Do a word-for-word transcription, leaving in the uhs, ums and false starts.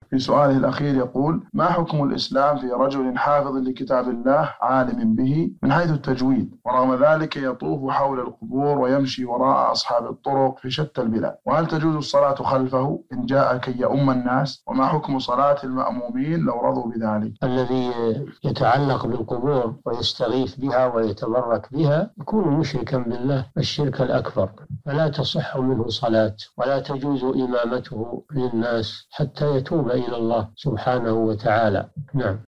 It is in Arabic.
في سؤاله الأخير يقول: ما حكم الإسلام في رجل حافظ لكتاب الله عالم به من حيث التجويد، ورغم ذلك يطوف حول القبور ويمشي وراء أصحاب الطرق في شتى البلاد، وهل تجوز الصلاة خلفه إن جاء كي يؤم الناس؟ وما حكم صلاة المأمومين لو رضوا بذلك؟ الذي يتعلق بالقبور ويستغيث بها ويتبرك بها يكون مشركا بالله الشرك الأكبر، فلا تصح منه صلاة ولا تجوز إمامته للناس حتى يتوب إلى الله سبحانه وتعالى. نعم.